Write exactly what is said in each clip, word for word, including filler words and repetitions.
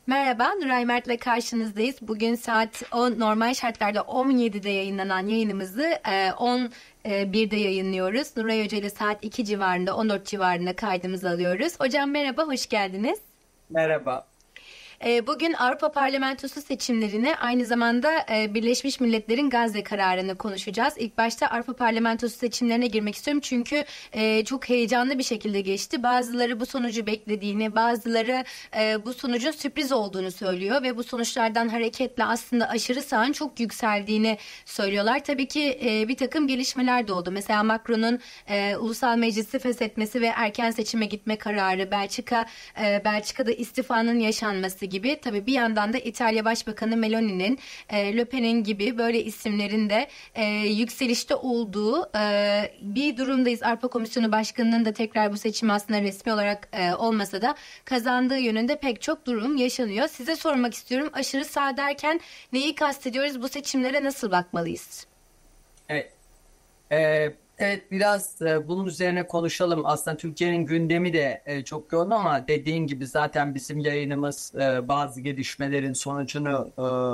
Merhaba, Nuray Mert'le karşınızdayız. Bugün saat on, normal şartlarda on yedide yayınlanan yayınımızı e, on birde yayınlıyoruz. Nuray Hoca ile saat iki civarında, on dört civarında kaydımızı alıyoruz. Hocam merhaba, hoş geldiniz. Merhaba. E, Bugün Avrupa Parlamentosu seçimlerini, aynı zamanda e, Birleşmiş Milletler'in Gazze kararını konuşacağız. İlk başta Avrupa Parlamentosu seçimlerine girmek istiyorum çünkü e, çok heyecanlı bir şekilde geçti. Bazıları bu sonucu beklediğini, bazıları e, bu sonucun sürpriz olduğunu söylüyor ve bu sonuçlardan hareketle aslında aşırı sağın çok yükseldiğini söylüyorlar. Tabii ki e, bir takım gelişmeler de oldu. Mesela Macron'un e, ulusal meclisi feshetmesi ve erken seçime gitme kararı, Belçika e, Belçika'da istifanın yaşanması gibi. Tabii bir yandan da İtalya Başbakanı Meloni'nin, e, Le Pen'in gibi böyle isimlerin de e, yükselişte olduğu e, bir durumdayız. Avrupa Komisyonu Başkanı'nın da tekrar bu seçim aslında resmi olarak e, olmasa da kazandığı yönünde pek çok durum yaşanıyor. Size sormak istiyorum. Aşırı sağ derken neyi kastediyoruz? Bu seçimlere nasıl bakmalıyız? Evet, Ee, evet biraz e, bunun üzerine konuşalım. Aslında Türkiye'nin gündemi de e, çok yoğun ama dediğin gibi zaten bizim yayınımız e, bazı gelişmelerin sonucunu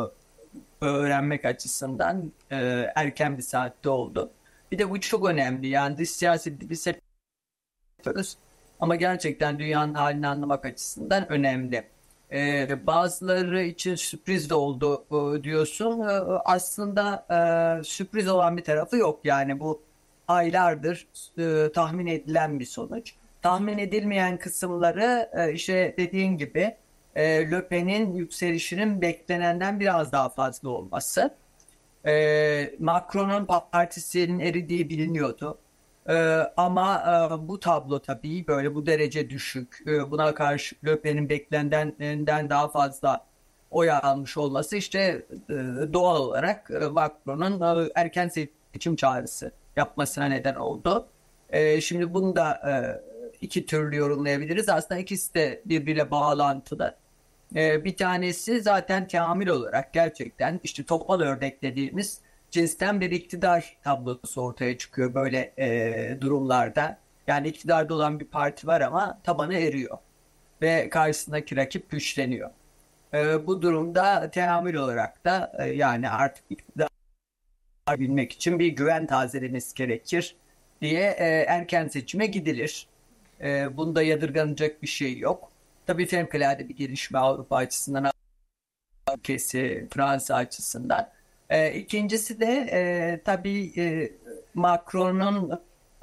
e, öğrenmek açısından e, erken bir saatte oldu. Bir de bu çok önemli. Yani dış siyaseti biz hep yapıyoruz ama gerçekten dünyanın halini anlamak açısından önemli. Ee, bazıları için sürpriz de oldu e, diyorsun. Ee, aslında e, sürpriz olan bir tarafı yok. Yani bu aylardır e, tahmin edilen bir sonuç. Tahmin edilmeyen kısımları e, işte dediğin gibi e, Le Pen'in yükselişinin beklenenden biraz daha fazla olması. E, Macron'un partisinin eridiği biliniyordu. E, ama e, bu tablo tabii böyle bu derece düşük. E, buna karşı Le Pen'in beklenenden daha fazla oy almış olması işte e, doğal olarak e, Macron'un e, erken seçim çağrısı yapmasına neden oldu. E, şimdi bunu da e, iki türlü yorumlayabiliriz. Aslında ikisi de birbiriyle bağlantılı. Ee, bir tanesi zaten kamil olarak gerçekten işte topal örnek dediğimiz cinsten bir iktidar tablosu ortaya çıkıyor böyle e, durumlarda. Yani iktidarda olan bir parti var ama tabanı eriyor ve karşısındaki rakip güçleniyor. Ee, bu durumda teamül olarak da e, yani artık iktidar bilmek için bir güven tazelemesi gerekir diye e, erken seçime gidilir. E, bunda yadırganacak bir şey yok. Tabii fevkalade bir gelişme Avrupa açısından, ülkesi Fransa açısından. E, ikincisi de e, tabii e, Macron'un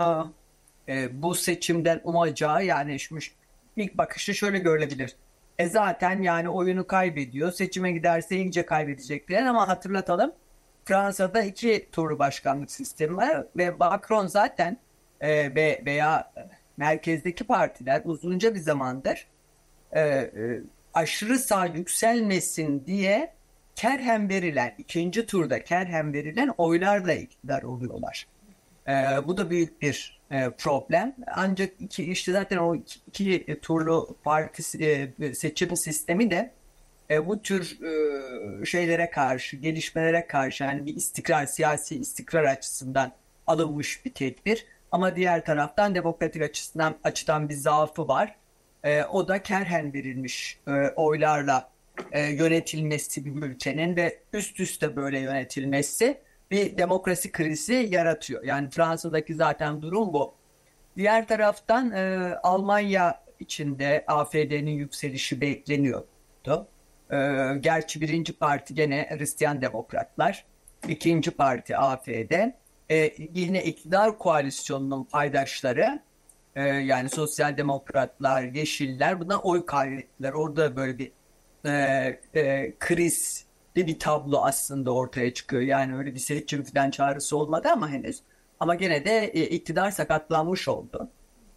e, bu seçimden umacağı yani şu ilk bakışta şöyle görülebilir. E zaten yani oyunu kaybediyor. Seçime giderse iyice kaybedecekler ama hatırlatalım. Fransa'da iki turlu başkanlık sistemi var ve Macron zaten e, ve veya merkezdeki partiler uzunca bir zamandır e, e, aşırı sağ yükselmesin diye kerhen verilen, ikinci turda kerhen verilen oylarla iktidar oluyorlar. E, bu da büyük bir e, problem. Ancak iki, işte zaten o iki, iki turlu parti e, seçim sistemi de e, bu tür e, şeylere karşı, gelişmelere karşı yani bir istikrar, siyasi istikrar açısından alınmış bir tedbir. Ama diğer taraftan demokratik açısından açıdan bir zaafı var. E, o da kerhen verilmiş e, oylarla e, yönetilmesi bir ülkenin ve üst üste böyle yönetilmesi bir demokrasi krizi yaratıyor. Yani Fransa'daki zaten durum bu. Diğer taraftan e, Almanya içinde A F D'nin yükselişi bekleniyordu. E, gerçi birinci parti gene Hristiyan Demokratlar, ikinci parti A F D, e, yine iktidar koalisyonunun paydaşları e, yani Sosyal Demokratlar, Yeşiller buna oy kaybettiler. Orada böyle bir e, e, kriz bir tablo aslında ortaya çıkıyor. Yani öyle bir seçim falan çağrısı olmadı ama henüz. Ama gene de e, iktidar sakatlanmış oldu.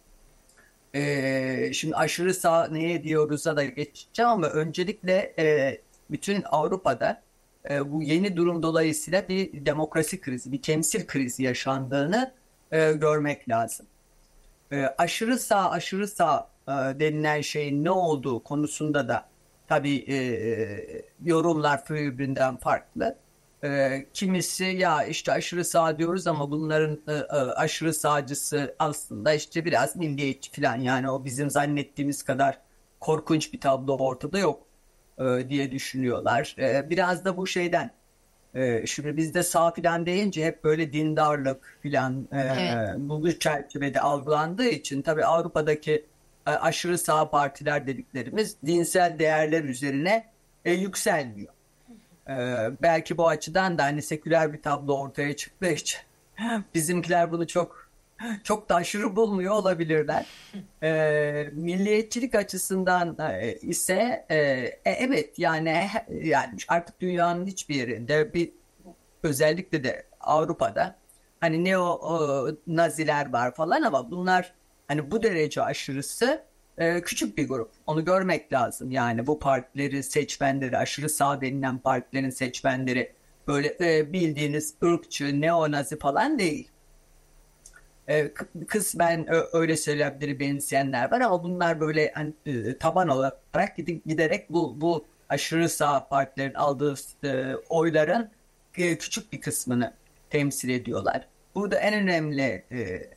E, şimdi aşırı sağ neye diyoruz'a da geçeceğim ama öncelikle e, bütün Avrupa'da e, bu yeni durum dolayısıyla bir demokrasi krizi, bir temsil krizi yaşandığını e, görmek lazım. E, aşırı sağ, aşırı sağ e, denilen şeyin ne olduğu konusunda da tabii e, e, yorumlar birbirinden farklı. E, kimisi ya işte aşırı sağ diyoruz ama bunların e, e, aşırı sağcısı aslında işte biraz milliyetçi falan yani o bizim zannettiğimiz kadar korkunç bir tablo ortada yok. e, diye düşünüyorlar. E, biraz da bu şeyden. E, şimdi bizde sağ filan deyince hep böyle dindarlık filan Evet. e, bu çerçevede algılandığı için tabii Avrupa'daki e, aşırı sağ partiler dediklerimiz dinsel değerler üzerine e, yükselmiyor. E, belki bu açıdan da hani seküler bir tablo ortaya çıktığı için bizimkiler bunu çok çok da aşırı bulmuyor olabilirler. E, milliyetçilik açısından e, ise e, e, evet yani yani artık dünyanın hiçbir yerinde bir özellikle de Avrupa'da hani neo o, Naziler var falan ama bunlar hani bu derece aşırısı e, küçük bir grup. Onu görmek lazım. Yani bu partileri seçmenleri aşırı sağ denilen partilerin seçmenleri böyle e, bildiğiniz ırkçı neo-Nazi falan değil. E, kısmen ö- öyle söylemleri benzeyenler var ama bunlar böyle hani, e, taban olarak gidip giderek bu bu aşırı sağ partilerin aldığı e, oyların e, küçük bir kısmını temsil ediyorlar. Burada en önemli e,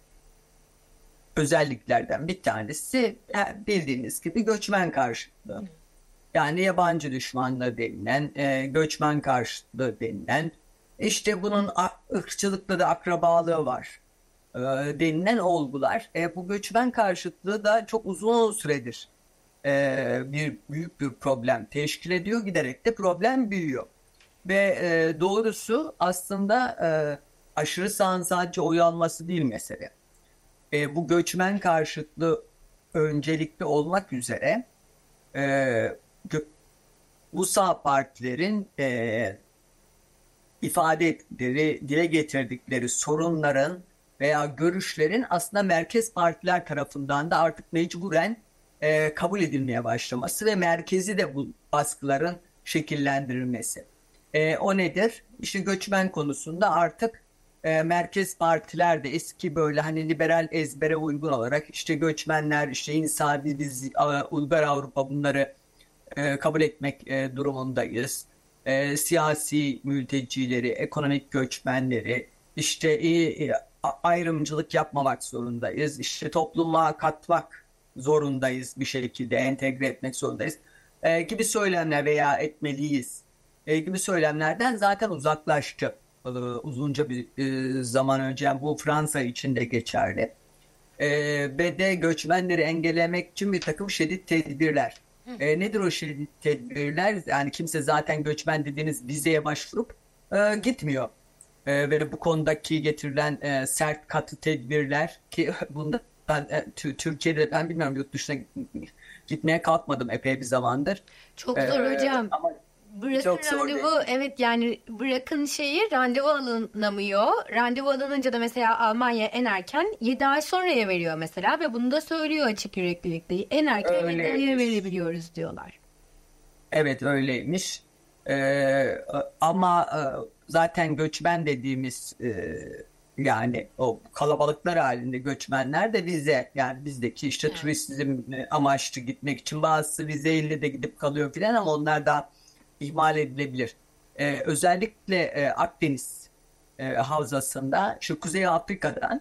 özelliklerden bir tanesi e, bildiğiniz gibi göçmen karşıtlığı. Yani yabancı düşmanlığı denilen, e, göçmen karşıtlığı denilen, işte bunun a- ırkçılıkla da akrabalığı var e, denilen olgular. E, bu göçmen karşıtlığı da çok uzun süredir e, bir büyük bir problem teşkil ediyor. Giderek de problem büyüyor. Ve e, doğrusu aslında e, aşırı sağın sadece oy alması değil mesele. E, bu göçmen karşıtlığı öncelikli olmak üzere e, gö- bu sağ partilerin e, ifade ettikleri, dile getirdikleri sorunların veya görüşlerin aslında merkez partiler tarafından da artık mecburen e, kabul edilmeye başlaması ve merkezi de bu baskıların şekillendirilmesi. E, o nedir? İşte göçmen konusunda artık e, merkez partiler de eski böyle hani liberal ezbere uygun olarak işte göçmenler, işte insani biz e, Uygar Avrupa bunları e, kabul etmek e, durumundayız. E, siyasi mültecileri, ekonomik göçmenleri, işte e, e, ayrımcılık yapmamak zorundayız. İşte topluma katmak zorundayız bir şekilde, entegre etmek zorundayız. E, gibi söylemler veya etmeliyiz e, gibi söylemlerden zaten uzaklaştı. E, uzunca bir e, zaman önce yani bu Fransa için de geçerli. E, ve de göçmenleri engellemek için bir takım şiddet tedbirler. E, nedir o şiddet tedbirler? Yani kimse zaten göçmen dediğiniz vizeye başvurup e, gitmiyor. E, ve bu konudaki getirilen e, sert katı tedbirler ki bunda ben e, Tü- Türkiye'de ben bilmiyorum yurt dışına gitmeye kalkmadım epey bir zamandır. Çok E, zor hocam. ama Bırakın çok zor değil. randevu, evet yani bırakın şeyi randevu alınamıyor. Randevu alınınca da mesela Almanya en erken yedi ay sonraya veriyor mesela ve bunu da söylüyor açık yüreklilikle. En erken yedi aya Öyleymiş. verebiliyoruz diyorlar. Evet öyleymiş. Ee, ama e, zaten göçmen dediğimiz e, yani o kalabalıklar halinde göçmenler de vize yani bizdeki işte Evet. turizm e, amaçlı gitmek için bazısı vizeyle de gidip kalıyor filan ama onlar da ihmal edilebilir. Ee, özellikle e, Akdeniz e, havzasında şu Kuzey Afrika'dan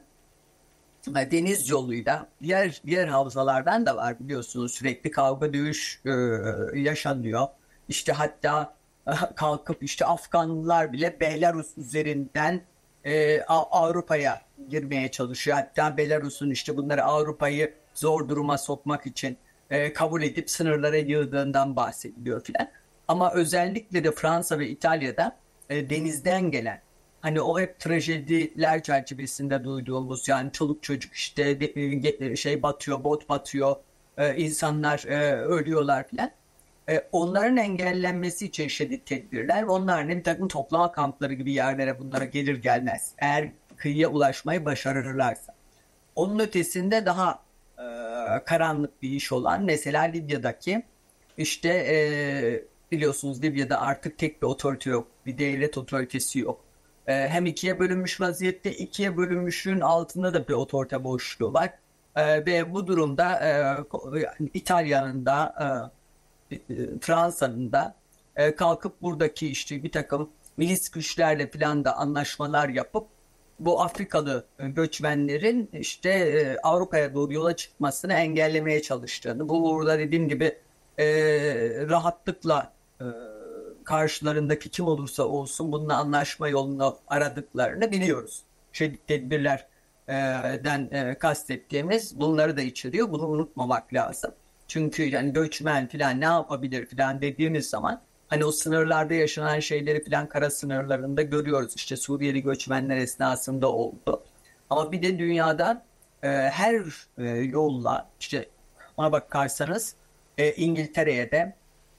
e, deniz yoluyla diğer diğer havzalardan da var biliyorsunuz sürekli kavga dövüş e, yaşanıyor. İşte hatta e, kalkıp işte Afganlılar bile Belarus üzerinden e, A- Avrupa'ya girmeye çalışıyor. Hatta Belarus'un işte bunları Avrupa'yı zor duruma sokmak için e, kabul edip sınırlara yığdığından bahsediliyor filan. Ama özellikle de Fransa ve İtalya'da e, denizden gelen hani o hep trajediler çerçevesinde duyduğumuz yani çoluk çocuk işte de- e, şey batıyor, bot batıyor, e, insanlar e, ölüyorlar filan. E, onların engellenmesi için şiddet tedbirler, onlar ne bir takım toplama kampları gibi yerlere bunlara gelir gelmez. Eğer kıyıya ulaşmayı başarırlarsa. Onun ötesinde daha e, karanlık bir iş olan mesela Libya'daki işte e, biliyorsunuz Libya'da artık tek bir otorite yok. Bir devlet otoritesi yok. E, hem ikiye bölünmüş vaziyette ikiye bölünmüşlüğün altında da bir otorite boşluğu var. E, ve bu durumda e, yani İtalya'nın da e, e, Fransa'nın da e, kalkıp buradaki işte bir takım milis güçlerle falan da anlaşmalar yapıp bu Afrikalı e, göçmenlerin işte e, Avrupa'ya doğru yola çıkmasını engellemeye çalıştığını, bu burada dediğim gibi e, rahatlıkla e, karşılarındaki kim olursa olsun bununla anlaşma yolunu aradıklarını biliyoruz. Çeşitli tedbirlerden e, kastettiğimiz bunları da içeriyor. Bunu unutmamak lazım. Çünkü yani göçmen falan ne yapabilir falan dediğimiz zaman hani o sınırlarda yaşanan şeyleri falan kara sınırlarında görüyoruz. İşte Suriyeli göçmenler esnasında oldu. Ama bir de dünyada e, her e, yolla işte ona bakarsanız e, İngiltere'ye de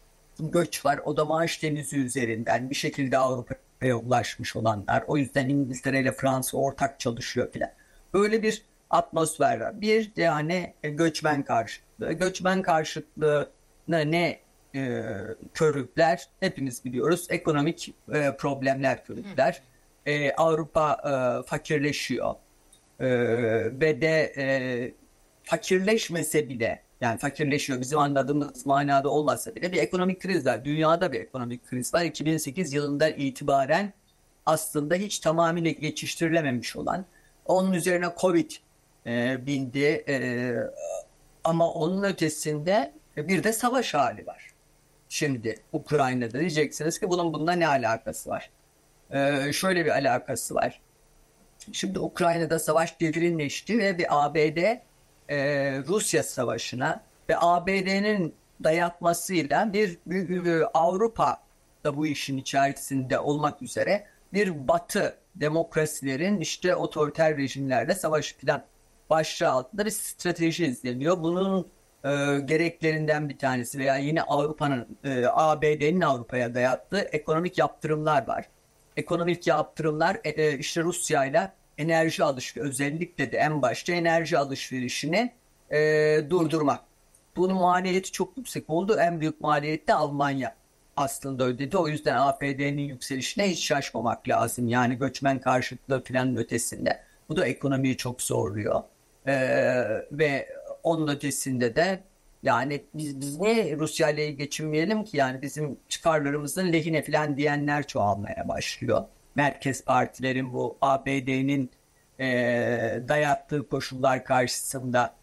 göç var. O da Manş Denizi üzerinden bir şekilde Avrupa'ya ulaşmış olanlar. O yüzden İngiltere ile Fransa ortak çalışıyor filan. Böyle bir atmosfer var. Bir de hani e, göçmen karşıtlığı. Göçmen karşıtlığına ne e, körükler? Hepimiz biliyoruz. Ekonomik e, problemler körükler. E, Avrupa e, fakirleşiyor. E, ve de e, fakirleşmese bile yani fakirleşiyor bizim anladığımız manada olmasa bile bir ekonomik kriz var. Dünyada bir ekonomik kriz var. iki bin sekiz yılından itibaren aslında hiç tamamıyla geçiştirilememiş olan onun üzerine Covid e, bindi. E, ama onun ötesinde bir de savaş hali var. Şimdi Ukrayna'da diyeceksiniz ki bunun bununla ne alakası var? E, şöyle bir alakası var. Şimdi Ukrayna'da savaş derinleşti ve bir A B D e, Rusya savaşına ve A B D'nin dayatmasıyla bir, bir, bir Avrupa da bu işin içerisinde olmak üzere bir Batı demokrasilerin işte otoriter rejimlerle savaşı falan başlığı altında bir strateji izleniyor. Bunun e, gereklerinden bir tanesi veya yine Avrupa'nın e, A B D'nin Avrupa'ya dayattığı ekonomik yaptırımlar var. Ekonomik yaptırımlar e, e, işte Rusya ile enerji alışverişi özellikle de en başta enerji alışverişini e, durdurmak. Bunun maliyeti çok yüksek oldu. En büyük maliyeti de Almanya aslında ödedi. O yüzden A B D'nin yükselişine hiç şaşmamak lazım. Yani göçmen karşıtlığı falan ötesinde. Bu da ekonomiyi çok zorluyor. E, ve onun ötesinde de yani biz, biz niye Rusya ile geçinmeyelim ki? Yani bizim çıkarlarımızın lehine falan diyenler çoğalmaya başlıyor. Merkez partilerin bu A B D'nin e, dayattığı koşullar karşısında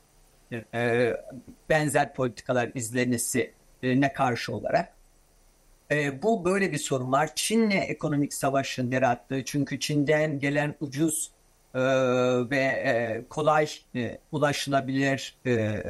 e, benzer politikalar izlenmesi e, ne karşı olarak. E, bu böyle bir sorun var. Çin'le ekonomik savaşın yarattığı çünkü Çin'den gelen ucuz e, ve e, kolay e, ulaşılabilir e,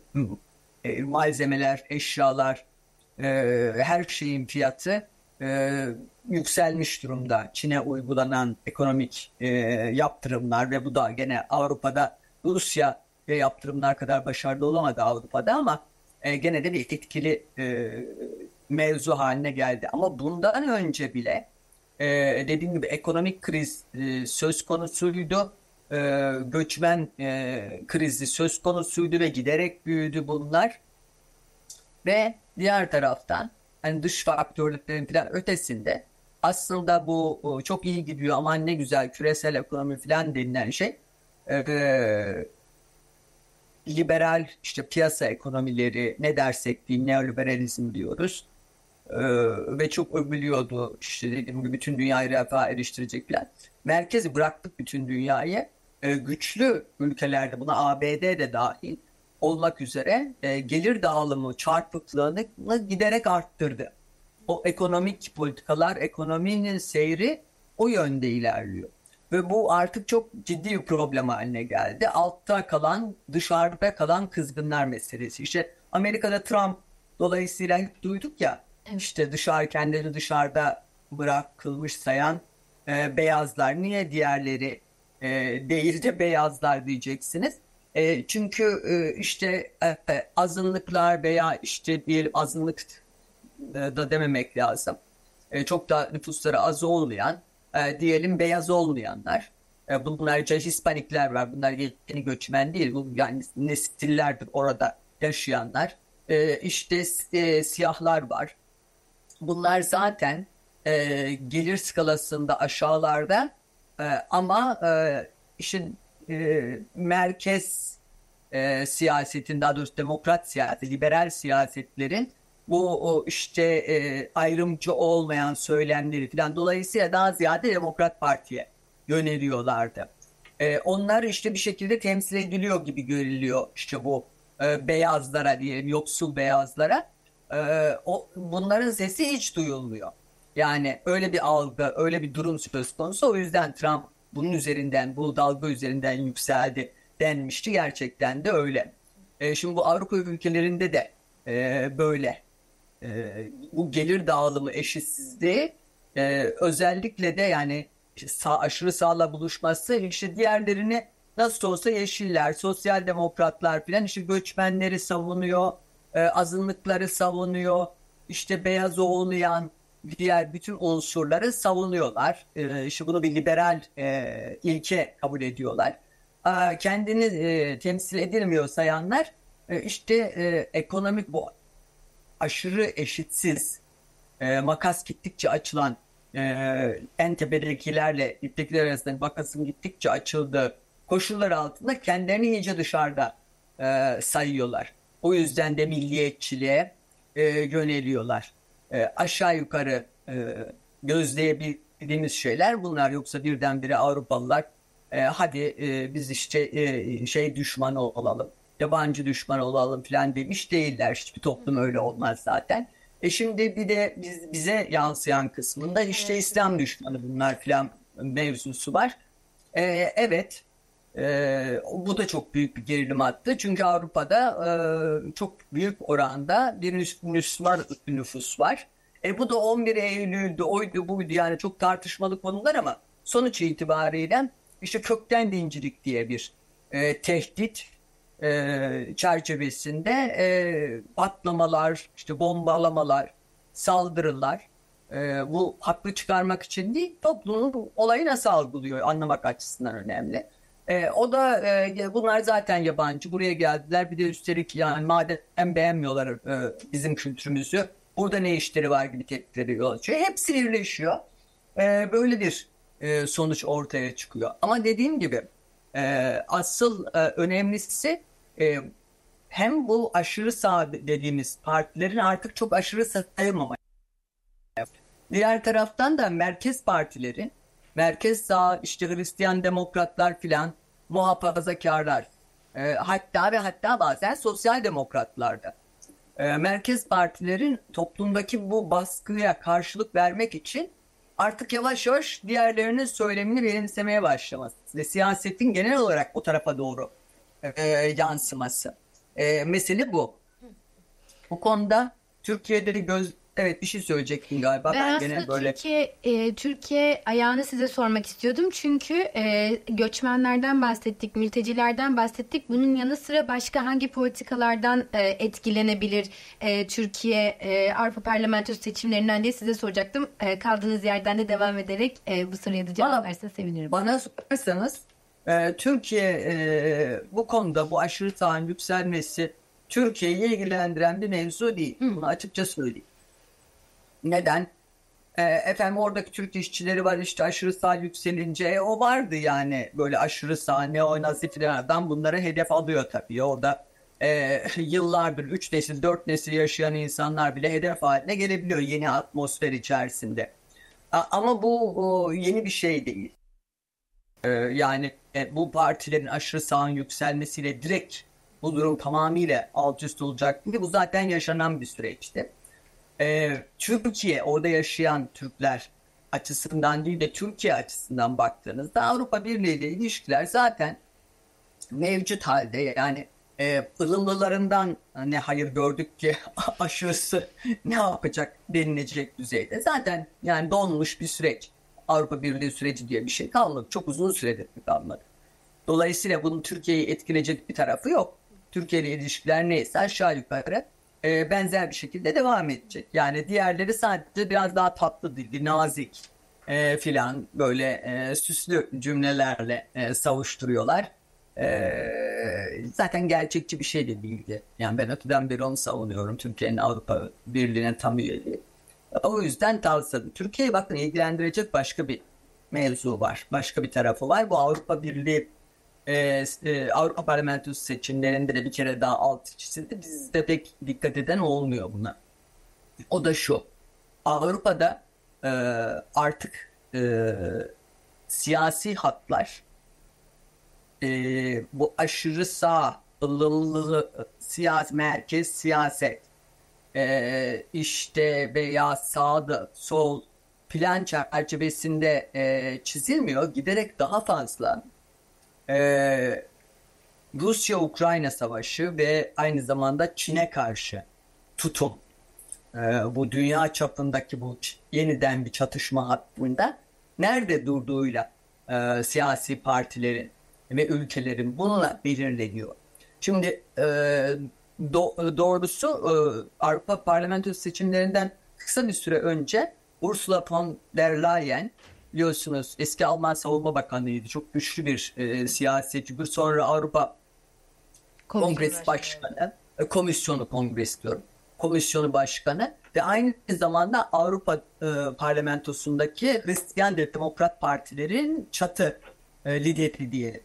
e, malzemeler, eşyalar, e, her şeyin fiyatı e, yükselmiş durumda. Çin'e uygulanan ekonomik e, yaptırımlar ve bu da gene Avrupa'da Rusya ve yaptırımlar kadar başarılı olamadı Avrupa'da ama e, gene de bir etkili e, mevzu haline geldi. Ama bundan önce bile e, dediğim gibi ekonomik kriz e, söz konusuydu. E, göçmen e, krizi söz konusuydu ve giderek büyüdü bunlar. Ve diğer taraftan hani dış faktörlerin falan ötesinde aslında bu o, çok iyi gidiyor aman ne güzel küresel ekonomi falan denilen şey e, e, liberal işte piyasa ekonomileri ne dersek diyeyim neoliberalizm diyoruz. E, ve çok övülüyordu işte dediğim gibi bütün dünyayı refaha eriştirecek falan. Merkezi bıraktık bütün dünyayı. E, güçlü ülkelerde buna A B D de dahil olmak üzere e, gelir dağılımı çarpıklığını giderek arttırdı. O ekonomik politikalar, ekonominin seyri o yönde ilerliyor. Ve bu artık çok ciddi bir problem haline geldi. Altta kalan, dışarıda kalan kızgınlar meselesi. İşte Amerika'da Trump dolayısıyla hep duyduk ya, Evet. işte dışarı kendileri dışarıda bırakılmış sayan e, beyazlar. Niye diğerleri e, değil de beyazlar diyeceksiniz. E, çünkü e, işte e, e, azınlıklar veya işte bir azınlık e, da dememek lazım. E, çok da nüfusları az olmayan, e, diyelim beyaz olmayanlar. E, bunlarca Hispanikler var. Bunlar yeni göçmen değil. Bu yani nesillerdir orada yaşayanlar. E, işte e, siyahlar var. Bunlar zaten e, gelir skalasında aşağılarda e, ama e, işin e, merkez e, siyasetin daha doğrusu demokrat siyaset, liberal siyasetlerin bu o işte e, ayrımcı olmayan söylemleri falan dolayısıyla daha ziyade Demokrat Parti'ye yöneliyorlardı. E, onlar işte bir şekilde temsil ediliyor gibi görülüyor işte bu e, beyazlara diyelim yoksul beyazlara. e, o, bunların sesi hiç duyulmuyor. Yani öyle bir algı, öyle bir durum söz konusu. O yüzden Trump bunun üzerinden, bu dalga üzerinden yükseldi denmişti. Gerçekten de öyle. E, şimdi bu Avrupa ülkelerinde de e, böyle. E, bu gelir dağılımı eşitsizliği e, özellikle de yani işte sağ, aşırı sağla buluşması işte diğerlerini nasıl olsa yeşiller, sosyal demokratlar filan işte göçmenleri savunuyor, e, azınlıkları savunuyor, işte beyaz olmayan diğer bütün unsurları savunuyorlar. E, işte bunu bir liberal e, ilke kabul ediyorlar. A, kendini e, temsil edilmiyor sayanlar e, işte e, ekonomik bu aşırı eşitsiz, e, makas gittikçe açılan e, en tepedekilerle diptekiler arasında makasın gittikçe açıldığı koşullar altında kendilerini iyice dışarıda e, sayıyorlar. O yüzden de milliyetçiliğe e, yöneliyorlar. E, aşağı yukarı e, gözleyebildiğimiz şeyler bunlar. Yoksa birdenbire Avrupalılar e, hadi e, biz işte e, şey düşmanı olalım, yabancı düşman olalım falan demiş değiller. Hiçbir toplum öyle olmaz zaten. E şimdi bir de biz, bize yansıyan kısmında işte Evet. İslam düşmanı bunlar filan mevzusu var. E, evet, e, bu da çok büyük bir gerilim attı. Çünkü Avrupa'da e, çok büyük oranda bir Müs- Müslüman nüfus var. E, bu da on bir Eylül'dü, oydu buydu yani çok tartışmalı konular ama sonuç itibariyle işte kökten dincilik diye bir e, tehdit e, çerçevesinde e, patlamalar, işte bombalamalar, saldırılar e, bu haklı çıkarmak için değil, toplumun olayı nasıl algılıyor anlamak açısından önemli. E, o da e, bunlar zaten yabancı, buraya geldiler bir de üstelik yani madem beğenmiyorlar e, bizim kültürümüzü, burada ne işleri var gibi tepkileri yol açıyor. Hepsi birleşiyor. E, böyle bir e, sonuç ortaya çıkıyor. Ama dediğim gibi e, asıl e, önemlisi e, hem bu aşırı sağ dediğimiz partilerin artık çok aşırı sayılmaması. Diğer taraftan da merkez partilerin, merkez sağ işte Hristiyan demokratlar filan, muhafazakarlar, e, hatta ve hatta bazen sosyal demokratlar da. E, merkez partilerin toplumdaki bu baskıya karşılık vermek için artık yavaş yavaş diğerlerinin söylemini benimsemeye başlaması ve siyasetin genel olarak o tarafa doğru e, yansıması. E, mesele bu. Bu konuda Türkiye'de de göz... Evet, bir şey söyleyecektin galiba. Ben Ben aslında gene böyle Türkiye e, Türkiye ayağını size sormak istiyordum. Çünkü e, göçmenlerden bahsettik, mültecilerden bahsettik. Bunun yanı sıra başka hangi politikalardan e, etkilenebilir e, Türkiye e, Avrupa Parlamentosu seçimlerinden diye size soracaktım. E, kaldığınız yerden de devam ederek e, bu soruya da cevap bana, versen sevinirim. bana sorarsanız e, Türkiye e, bu konuda bu aşırı sağın yükselmesi Türkiye'yi ilgilendiren bir mevzu değil. Hı. Bunu açıkça söyleyeyim. Neden? E, efendim oradaki Türk işçileri var işte aşırı sağ yükselince e, o vardı yani böyle aşırı sağ neonazilerden bunları hedef alıyor tabii. Orada e, yıllardır üç nesil dört nesil yaşayan insanlar bile hedef haline gelebiliyor yeni atmosfer içerisinde. A- ama bu o, yeni bir şey değil. E, yani e, bu partilerin aşırı sağın yükselmesiyle direkt bu durum tamamıyla alt üst olacak gibi bu zaten yaşanan bir süreçti. Ee, Türkiye orada yaşayan Türkler açısından değil de Türkiye açısından baktığınızda Avrupa Birliği ile ilişkiler zaten mevcut halde yani e, ılımlılarından ne hayır gördük ki aşırısı ne yapacak denilecek düzeyde. Zaten yani donmuş bir süreç. Avrupa Birliği süreci diye bir şey kalmadı. Çok uzun süredir kalmadı. Dolayısıyla bunun Türkiye'yi etkileyecek bir tarafı yok. Türkiye ile ilişkiler neyse aşağı yukarı e, benzer bir şekilde devam edecek. Yani diğerleri sadece biraz daha tatlı dilli, nazik e, filan böyle e, süslü cümlelerle e, savuşturuyorlar. E, zaten gerçekçi bir şey de değildi. Yani ben öteden beri onu savunuyorum. Türkiye'nin Avrupa Birliği'ne tam üyeliği. O yüzden tavsiye Türkiye'yi bakın ilgilendirecek başka bir mevzu var. Başka bir tarafı var. Bu Avrupa Birliği e, e, Avrupa Parlamentosu seçimlerinde de bir kere daha alt çizildi. Bizde pek dikkat eden olmuyor buna. O da şu. Avrupa'da e, artık e, siyasi hatlar e, bu aşırı sağ ılımlı siyasi merkez siyaset e, işte veya sağda sol plan çerçevesinde e, çizilmiyor. Giderek daha fazla e, Rusya-Ukrayna savaşı ve aynı zamanda Çin'e karşı tutum, e, bu dünya çapındaki bu ç- yeniden bir çatışma hattında nerede durduğuyla e, siyasi partilerin ve ülkelerin bununla belirleniyor. Şimdi e, do- doğrusu e, Avrupa Parlamentosu seçimlerinden kısa bir süre önce Ursula von der Leyen, biliyorsunuz, eski Alman Savunma Bakanıydı. Çok güçlü bir e, siyasetçi. Sonra Avrupa Komisyon Kongres başkanı. Evet. Başkanı, e, Komisyonu Kongres diyorum. Komisyonu Başkanı ve aynı zamanda Avrupa e, Parlamentosu'ndaki Hristiyan Demokrat Partilerin çatı e, lideri diyelim.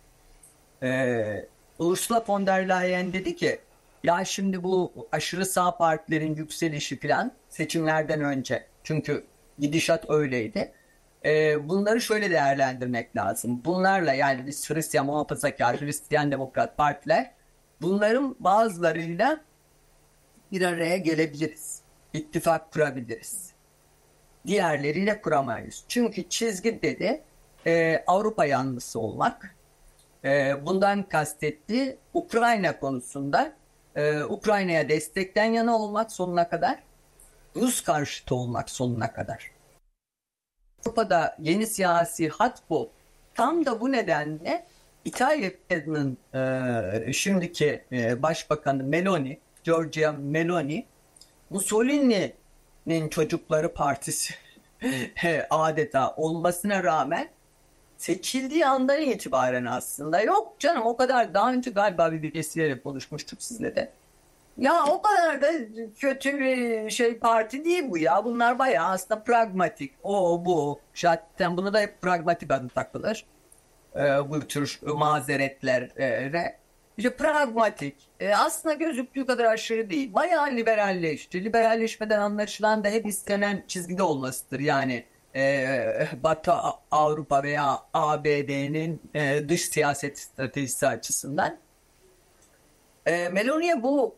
E, Ursula von der Leyen dedi ki, ya şimdi bu aşırı sağ partilerin yükselişi falan seçimlerden önce, çünkü gidişat öyleydi. E, bunları şöyle değerlendirmek lazım. Bunlarla, yani biz Hristiyan muhafazakar, Hristiyan Demokrat partiler, bunların bazılarıyla bir araya gelebiliriz. İttifak kurabiliriz. Diğerleriyle kuramayız. Çünkü çizgi dedi e, Avrupa yanlısı olmak. E, bundan kastettiği Ukrayna konusunda e, Ukrayna'ya destekten yana olmak sonuna kadar, Rus karşıtı olmak sonuna kadar. Avrupa'da yeni siyasi hat bu. Tam da bu nedenle İtalya'nın e, şimdiki e, başbakanı Meloni, Giorgia Meloni, Mussolini'nin Çocukları Partisi adeta olmasına rağmen seçildiği andan itibaren, aslında yok canım o kadar, daha önce galiba bir birisiyle konuşmuştuk sizle de. Ya o kadar da kötü bir şey parti değil bu ya. Bunlar bayağı aslında pragmatik. O bu. Zaten buna da hep pragmatik adı takılır. Ee, bu tür mazeretlere. İşte pragmatik. Ee, aslında gözüktüğü kadar aşırı değil. Bayağı liberalleşti. Liberalleşmeden anlaşılan da hep istenen çizgide olmasıdır. Yani e, Batı Avrupa veya A B D'nin e, dış siyaset stratejisi açısından. E, Meloni'ye bu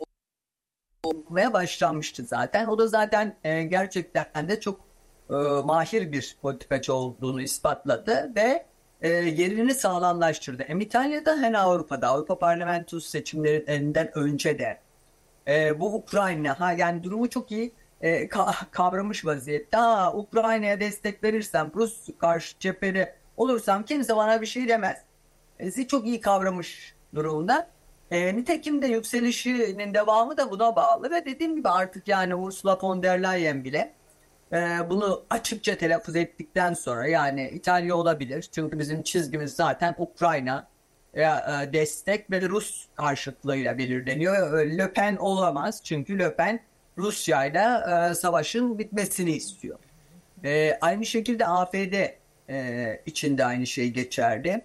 olmaya başlanmıştı zaten. O da zaten e, gerçekten de çok e, mahir bir politikacı olduğunu ispatladı ve e, yerini sağlamlaştırdı. Hem İtalya'da hem Avrupa'da, Avrupa Parlamentosu seçimlerinden önce de e, bu Ukrayna, ha yani durumu çok iyi e, ka- kavramış vaziyette. Ha, Ukrayna'ya destek verirsem, Rus karşı cepheli olursam kimse bana bir şey demez. E, çok iyi kavramış durumda. E, nitekim de yükselişinin devamı da buna bağlı ve dediğim gibi artık yani Ursula von der Leyen bile e, bunu açıkça telaffuz ettikten sonra, yani İtalya olabilir. Çünkü bizim çizgimiz zaten Ukrayna e, e, destek ve Rus karşıtlığıyla belirleniyor. E, Le Pen olamaz çünkü Le Pen Rusya'yla e, savaşın bitmesini istiyor. E, aynı şekilde A F D e, içinde aynı şey geçerli.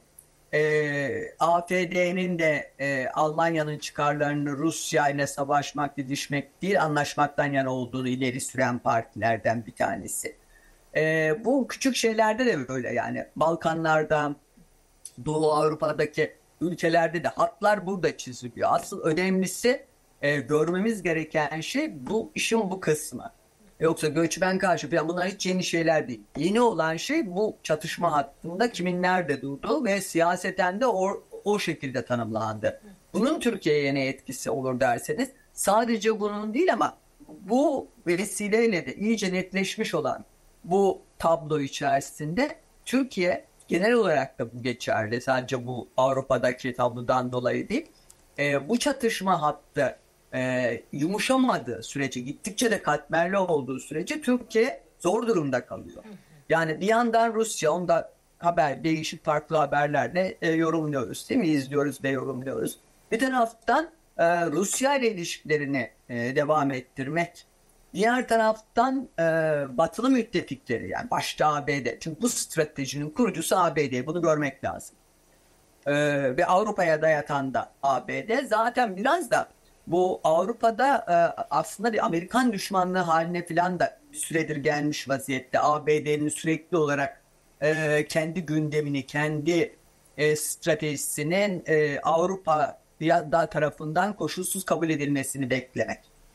E, A F D'nin de e, Almanya'nın çıkarlarını Rusya ile savaşmak, didişmek değil, anlaşmaktan yana olduğunu ileri süren partilerden bir tanesi. E, bu küçük şeylerde de böyle, yani Balkanlarda, Doğu Avrupa'daki ülkelerde de hatlar burada çiziliyor. Asıl önemlisi, e, görmemiz gereken şey bu işin bu kısmı. Yoksa göçmen karşı falan, bunlar hiç yeni şeyler değil. Yeni olan şey bu çatışma hattında kimin nerede durduğu ve siyaseten de o, o şekilde tanımlandı. Bunun Türkiye'ye ne etkisi olur derseniz, sadece bunun değil ama bu vesileyle de iyice netleşmiş olan bu tablo içerisinde Türkiye, genel olarak da bu geçerli, sadece bu Avrupa'daki tablodan dolayı değil, e, bu çatışma hattı e, yumuşamadığı sürece, gittikçe de katmerli olduğu sürece Türkiye zor durumda kalıyor. Yani bir yandan Rusya, onda haber, değişik farklı haberlerle e, yorumluyoruz değil mi? İzliyoruz ve yorumluyoruz. Bir taraftan e, Rusya ile ilişkilerini e, devam ettirmek, diğer taraftan e, batılı müttefikleri, yani başta A B D, çünkü bu stratejinin kurucusu A B D, bunu görmek lazım. E, ve Avrupa'ya dayatan da A B D. Zaten biraz da bu Avrupa'da e, aslında bir Amerikan düşmanlığı haline falan da bir süredir gelmiş vaziyette. A B D'nin sürekli olarak e, kendi gündemini, kendi e, stratejisinin e, Avrupa da tarafından koşulsuz kabul edilmesini beklemek.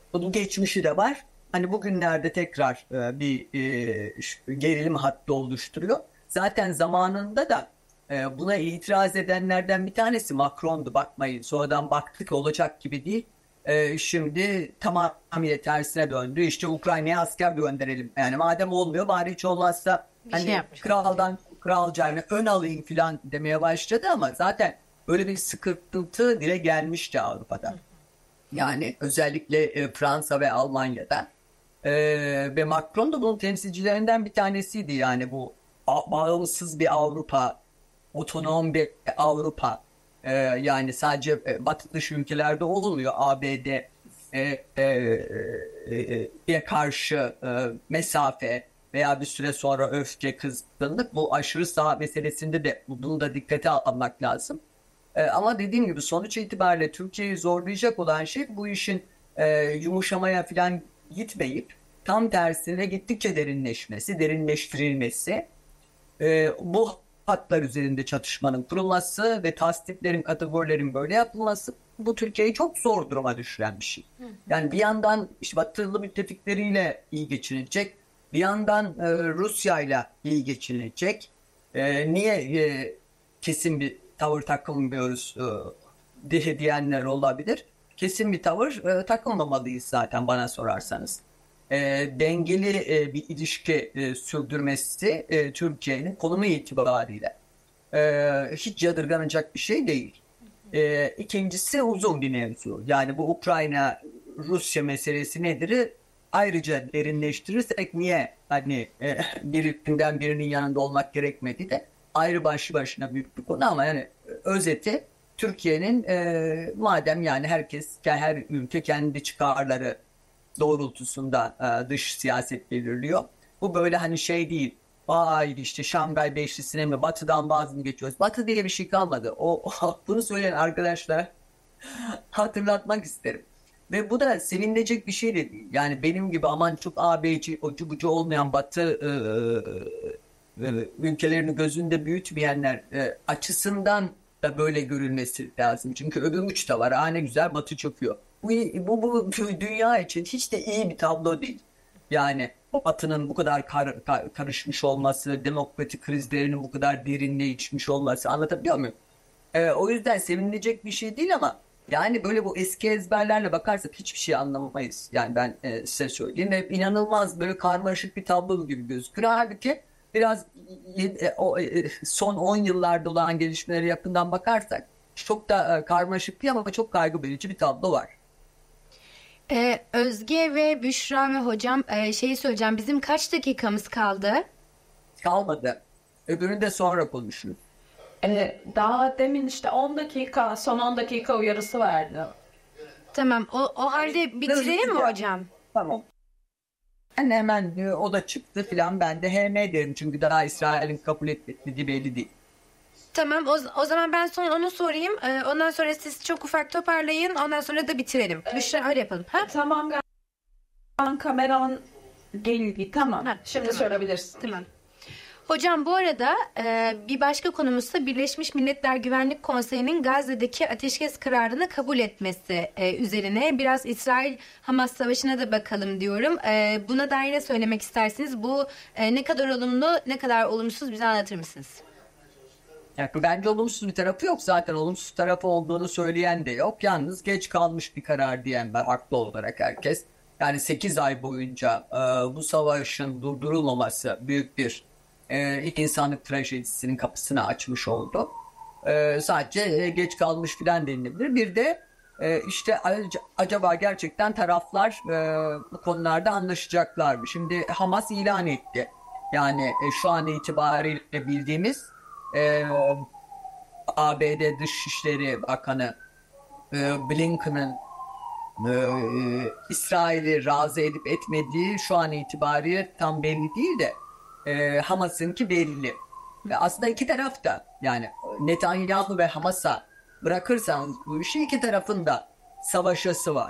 Bunun geçmişi de var. Hani bugünlerde tekrar e, bir e, gerilim hattı oluşturuyor. Zaten zamanında da e, buna itiraz edenlerden bir tanesi Macron'du. Bakmayın, sonradan baktık olacak gibi değil. E, şimdi tamamıyla tersine döndü. İşte Ukrayna'ya asker gönderelim. Yani madem olmuyor bari hiç olmazsa Bir şey hani yapmış. kraldan kralcağına ön alayım falan demeye başladı ama zaten böyle bir sıkıntı dile gelmişti Avrupa'da. Yani özellikle e, Fransa ve Almanya'da. E, Ve Macron da bunun temsilcilerinden bir tanesiydi. Yani bu a- bağımsız bir Avrupa, otonom bir Avrupa. E, yani sadece e, batı dışı ülkelerde olmuyor. A B D e, e, e, e, karşı e, mesafe veya bir süre sonra öfke, kızgınlık, bu aşırı sağ meselesinde de bunu da dikkate almak lazım. E, ama dediğim gibi sonuç itibariyle Türkiye'yi zorlayacak olan şey bu işin e, yumuşamaya falan gitmeyip tam tersine gittikçe derinleşmesi, derinleştirilmesi, e, bu hatlar üzerinde çatışmanın kurulması ve tasdiklerin, kategorilerin böyle yapılması bu Türkiye'yi çok zor duruma düşüren bir şey. Yani bir yandan işte batılı müttefikleriyle iyi geçinecek, bir yandan e, Rusya'yla iyi geçinecek. E, niye e, kesin bir tavır takılmıyoruz e, diye diyenler olabilir. Kesin bir tavır e, takılmamalıyız zaten bana sorarsanız. E, Dengeli e, bir ilişki e, sürdürmesi e, Türkiye'nin konumu itibariyle e, hiç yadırganacak bir şey değil. E, ikincisi uzun bir mevzu. Yani bu Ukrayna-Rusya meselesi nedir? Ayrıca derinleştirirsek niye hani e, birinden birinin yanında olmak gerekmedi de ayrı başlı başına büyük bir konu ama yani e, özeti Türkiye'nin e, madem yani herkes, her ülke kendi çıkarları doğrultusunda e, dış siyaset belirliyor. Bu böyle hani şey değil. Vay işte Şangay Beşlisi'ne mi batıdan vaz mı geçiyoruz? Batı diye bir şey kalmadı. O, o bunu söyleyen arkadaşlar hatırlatmak isterim. Ve bu da sevinilecek bir şey de değil. Yani benim gibi aman çok A B'ci, ocu bucu olmayan Batı e, e, e, ülkelerini gözünde büyütmeyenler e, açısından da böyle görülmesi lazım. Çünkü öbür uç da var. Aa ne güzel Batı çöküyor. Bu, bu, bu dünya için hiç de iyi bir tablo değil. Yani Batı'nın bu kadar kar, kar- karışmış olması, demokratik krizlerinin bu kadar derinleşmiş olması, anlatabiliyor muyum? Ee, o yüzden sevinilecek bir şey değil ama yani böyle bu eski ezberlerle bakarsak hiçbir şey anlamayız. Yani ben e, size söyleyeyim ve inanılmaz böyle karmaşık bir tablo gibi gözükür. Halbuki biraz e, o, e, son on yıllarda olan gelişmelere yakından bakarsak çok da e, karmaşık değil ama çok kaygı verici bir tablo var. Ee, Özge ve Büşra ve hocam e, şeyi söyleyeceğim. Bizim kaç dakikamız kaldı? Kalmadı. Öbürünü de sonra konuşuruz. Ee, daha demin işte on dakika, son on dakika uyarısı verdi. Tamam. O, o halde bitirelim mi hocam? Tamam. Ben hemen e, o da çıktı filan, ben de he ne derim çünkü daha İsrail'in kabul etmediği belli değil. Tamam. O, o zaman ben son onu sorayım. Ee, ondan sonra siz çok ufak toparlayın. Ondan sonra da bitirelim. Büşra öyle yapalım. Ha? Tamam, galiba kameran geldi. Tamam. Ha, Şimdi tamam. sorabilirsin. Tamam. Hocam bu arada e, bir başka konumuzsa Birleşmiş Milletler Güvenlik Konseyi'nin Gazze'deki ateşkes kararını kabul etmesi e, üzerine biraz İsrail-Hamas savaşına da bakalım diyorum. E, buna dair ne söylemek istersiniz? Bu e, ne kadar olumlu, ne kadar olumsuz bize anlatır mısınız? Yani bence olumsuz bir tarafı yok, zaten olumsuz tarafı olduğunu söyleyen de yok. Yalnız geç kalmış bir karar diyen var haklı olarak herkes. Yani sekiz ay boyunca e, bu savaşın durdurulmaması büyük bir e, insanlık trajedisinin kapısını açmış oldu. E, sadece e, geç kalmış filan denilebilir. Bir de e, işte ac- acaba gerçekten taraflar e, bu konularda anlaşacaklar mı? Şimdi Hamas ilan etti. Yani e, şu an itibariyle bildiğimiz e, A B D Dışişleri Bakanı e, Blinken'ın e, İsrail'i razı edip etmediği şu an itibariyle tam belli değil de e, Hamas'ınki belli. Ve aslında iki taraf da yani Netanyahu ve Hamas'a bırakırsanız bu işi iki tarafın da savaşası var.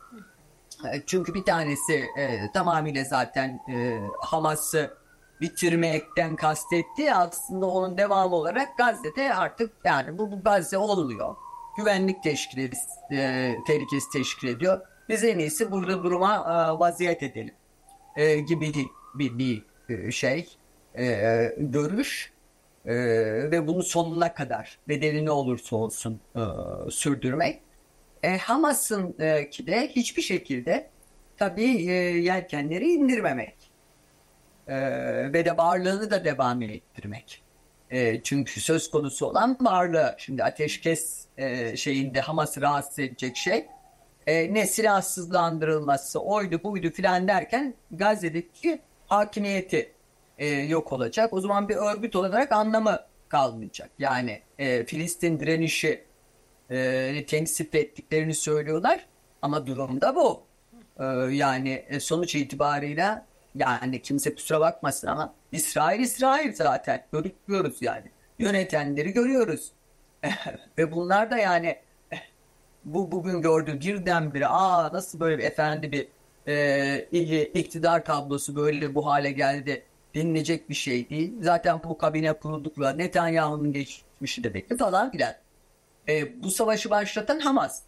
E, Çünkü bir tanesi e, tamamıyla zaten e, Hamas'ı bitirmekten kastetti. Aslında onun devamı olarak Gazze'de artık yani bu, bu Gazze olmuyor. Güvenlik teşkil ed- e, tehlikesi teşkil ediyor. Biz en iyisi burada duruma e, vaziyet edelim e, gibi bir, bir, bir şey, e, görüş. E, ve bunu sonuna kadar bedeli ne olursa olsun e, sürdürmek. E, Hamas'ın e, ki de hiçbir şekilde tabii e, yelkenleri indirmemek e, ve de varlığını da devam ettirmek. E, çünkü söz konusu olan varlığı. Şimdi ateşkes e, şeyinde Hamas'ı rahatsız edecek şey e, ne silahsızlandırılması, oydu buydu filan derken Gazze'deki hakimiyeti e, yok olacak. O zaman bir örgüt olarak anlamı kalmayacak. Yani e, Filistin direnişi e, temsil ettiklerini söylüyorlar ama durum da bu. E, yani e, sonuç itibarıyla yani kimse kusura bakmasın ama İsrail İsrail zaten görüyoruz yani. Yönetenleri görüyoruz. Ve bunlar da yani bu bugün gördüğü birdenbire aa nasıl böyle bir efendi bir e, iktidar tablosu böyle bu hale geldi denilecek bir şey değil. Zaten bu kabine kurdukla Netanyahu'nun geçmişi de belli falan filan. E, bu savaşı başlatan Hamas.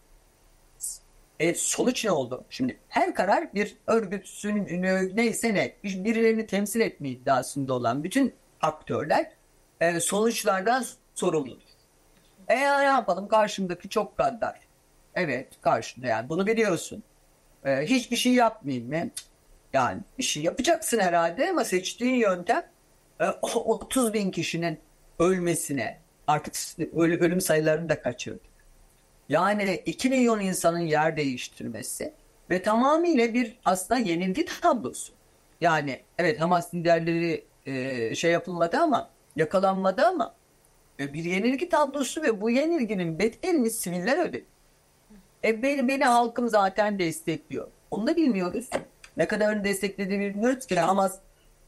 E, sonuç ne oldu? Şimdi her karar bir örgütsün neyse ne birilerini temsil etme iddiasında olan bütün aktörler e, sonuçlardan sorumludur. E ne yapalım karşımdaki çok gaddar. Evet karşında yani bunu biliyorsun. E, hiçbir şey yapmayayım mı? Yani bir şey yapacaksın herhalde ama seçtiğin yöntem e, otuz bin kişinin ölmesine artık ölü, ölüm sayılarını da kaçırdı. Yani iki milyon insanın yer değiştirmesi ve tamamıyla bir aslında yenilgi tablosu. Yani evet Hamas liderleri e, şey yapılmadı ama yakalanmadı ama e, bir yenilgi tablosu ve bu yenilginin bedelini siviller ödedi. E beni, beni halkım zaten destekliyor. Onu da bilmiyoruz. Ne kadarını desteklediğini bilmiyoruz ki. Hamas,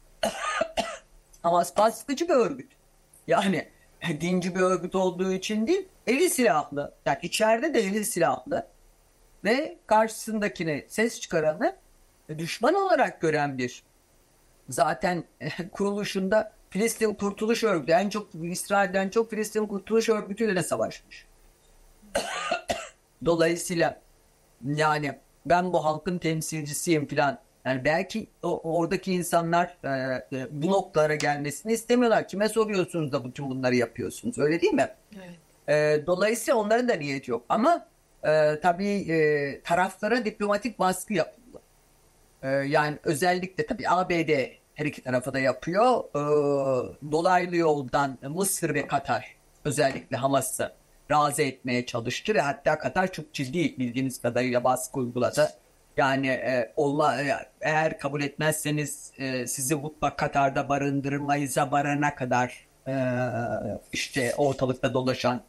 Hamas baskıcı bir örgüt. Yani dinci bir örgüt olduğu için değil, eli silahlı. Yani içeride de eli silahlı. Ve karşısındakine ses çıkaranı düşman olarak gören bir. Zaten kuruluşunda Filistin Kurtuluş Örgütü, en çok İsrail'den çok Filistin Kurtuluş Örgütü ile de savaşmış. Dolayısıyla yani ben bu halkın temsilcisiyim falan. Yani belki o, oradaki insanlar e, e, bu noktalara gelmesini istemiyorlar. Kime soruyorsunuz da bütün bunları yapıyorsunuz? Öyle değil mi? Evet. E, dolayısıyla onların da niyeti yok. Ama e, tabii e, taraflara diplomatik baskı yapıldı. E, yani özellikle tabii A B D her iki tarafa da yapıyor. E, dolaylı yoldan Mısır ve Katar özellikle Hamas'ı razı etmeye çalıştı ve hatta Katar çok ciddi bildiğiniz kadarıyla baskı uyguladı. Yani e, olma, eğer kabul etmezseniz e, sizi mutlaka Katar'da barındırmayıza varana kadar e, işte ortalıkta dolaşan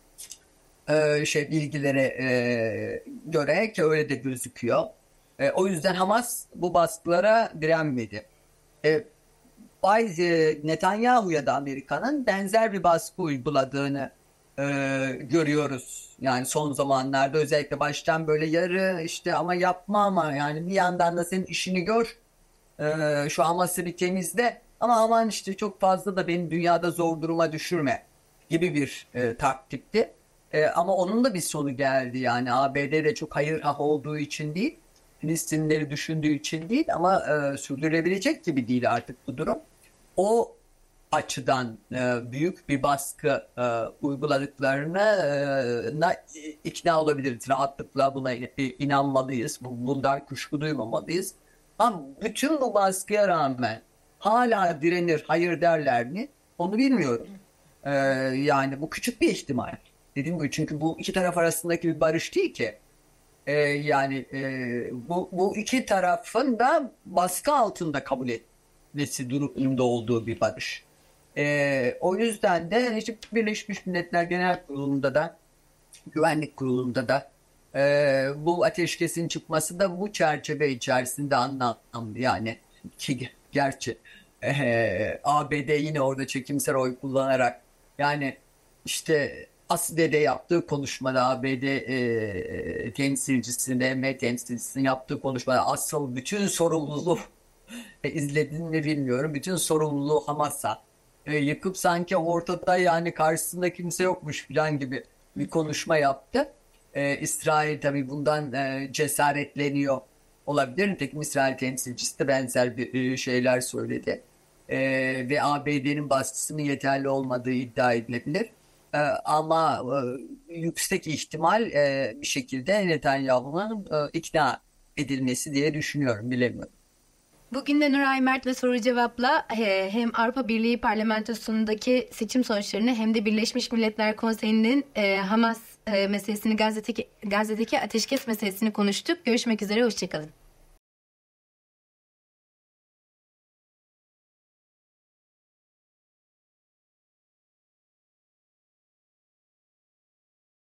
e, şey bilgilere e, göre ki öyle de gözüküyor. E, o yüzden Hamas bu baskılara direnmedi. E, Bay e, Netanyahu'ya da Amerika'nın benzer bir baskı uyguladığını e, görüyoruz. Yani son zamanlarda özellikle baştan böyle yarı işte ama yapma ama yani bir yandan da senin işini gör. E, şu Hamas'ı bir temizle ama aman işte çok fazla da beni dünyada zor duruma düşürme gibi bir e, taktikti. E, ama onun da bir sonu geldi yani A B D'de çok hayır hah olduğu için değil. Filistinleri düşündüğü için değil ama e, sürdürülebilecek gibi değil artık bu durum. O açıdan e, büyük bir baskı e, uyguladıklarına e, ikna olabiliriz. Rahatlıkla buna inanmalıyız. Bundan kuşku duymamalıyız. Ama bütün bu baskıya rağmen hala direnir, hayır derler mi? Onu bilmiyorum. E, yani bu küçük bir ihtimal. Dediğim gibi çünkü bu iki taraf arasındaki bir barış değil ki. E, yani e, bu, bu iki tarafın da baskı altında kabul etmesi durumunda olduğu bir barış. E, o yüzden de işte Birleşmiş Milletler Genel Kurulu'nda da Güvenlik Kurulu'nda da e, bu ateşkesin çıkması da bu çerçeve içerisinde anlamlı. Yani ki gerçi e, A B D yine orada çekimsel oy kullanarak yani işte Asli'de yaptığı konuşmada A B D e, temsilcisinin, M M temsilcisinin yaptığı konuşmada asıl bütün sorumluluğu e, izlediğini mi bilmiyorum. Bütün sorumluluğu Hamas'a e, yıkıp sanki ortada yani karşısında kimse yokmuş falan gibi bir konuşma yaptı. E, İsrail tabii bundan e, cesaretleniyor olabilir. Nitekim İsrail temsilcisi de benzer bir e, şeyler söyledi. E, ve A B D'nin baskısının yeterli olmadığı iddia edilebilir. E, ama e, yüksek ihtimal e, bir şekilde Netanyahu'nun e, ikna edilmesi diye düşünüyorum, bilemiyorum. Bugün de Nuray Mert'le soru cevapla e, hem Avrupa Birliği Parlamentosu'ndaki seçim sonuçlarını hem de Birleşmiş Milletler Konseyi'nin e, Hamas e, meselesini, Gazze'deki, Gazze'deki ateşkes meselesini konuştuk. Görüşmek üzere, hoşçakalın.